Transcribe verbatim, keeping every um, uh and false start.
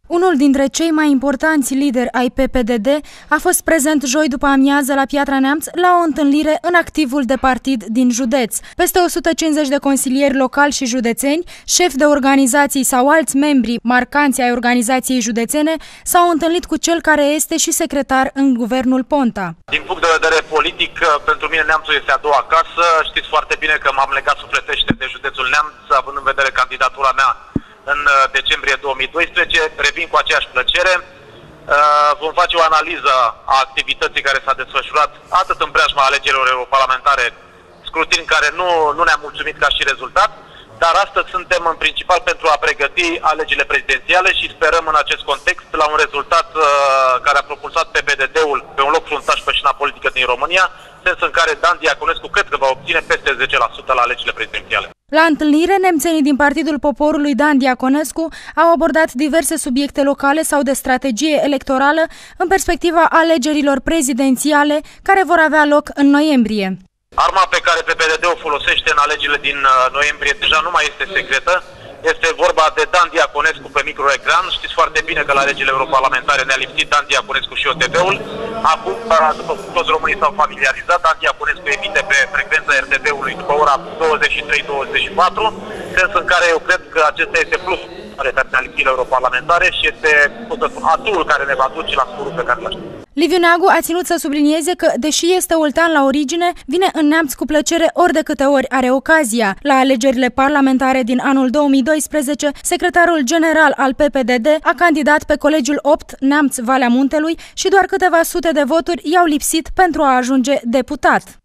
Unul dintre cei mai importanți lideri ai P P D D a fost prezent joi după amiază la Piatra Neamț la o întâlnire în activul de partid din județ. Peste o sută cincizeci de consilieri locali și județeni, șefi de organizații sau alți membri marcanți ai organizației județene s-au întâlnit cu cel care este și secretar în guvernul Ponta. Din punct de vedere politic, pentru mine Neamțul este a doua casă. Știți foarte bine că m-am legat sufletește de județul Neamț, având în vedere candidatura mea în decembrie două mii doisprezece, revin cu aceeași plăcere. Vom face o analiză a activității care s-a desfășurat atât în preajma alegerilor europarlamentare, scrutin care nu, nu ne-a mulțumit ca și rezultat, dar astăzi suntem în principal pentru a pregăti alegerile prezidențiale și sperăm în acest context la un rezultat care a propulsat P P D D-ul pe un loc fruntaș pe scena politică din România, sens în care Dan Diaconescu cred că va obține peste zece la sută la alegerile prezidențiale. La întâlnire, nemțenii din Partidul Poporului Dan Diaconescu au abordat diverse subiecte locale sau de strategie electorală în perspectiva alegerilor prezidențiale care vor avea loc în noiembrie. Arma pe care P P D D o folosește în alegerile din noiembrie deja nu mai este secretă. Este vorba de Dan Diaconescu pe microecran. Știți foarte bine că la alegerile europarlamentare ne-a lipsit Dan Diaconescu și O T V-ul. Acum, după cum toți românii s-au familiarizat, Dan Diaconescu emite pe frecvența R T V-ului după ora douăzeci și trei douăzeci și patru, sens în care eu cred că acesta este plusul care ne-a lipsit la europarlamentare și este, cum să spun, atul care ne va duce la scorul pe care l așteptăm. Liviu Neagu a ținut să sublinieze că, deși este oltean la origine, vine în Neamț cu plăcere ori de câte ori are ocazia. La alegerile parlamentare din anul două mii doisprezece, secretarul general al P P D D a candidat pe Colegiul opt Neamț-Valea Muntelui și doar câteva sute de voturi i-au lipsit pentru a ajunge deputat.